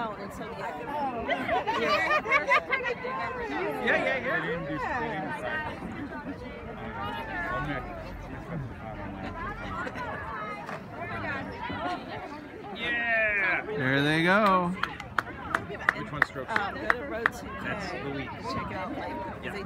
out until yeah. Yeah. There they go. Which one strokes? Go to Road 2K. That's the week. Check out like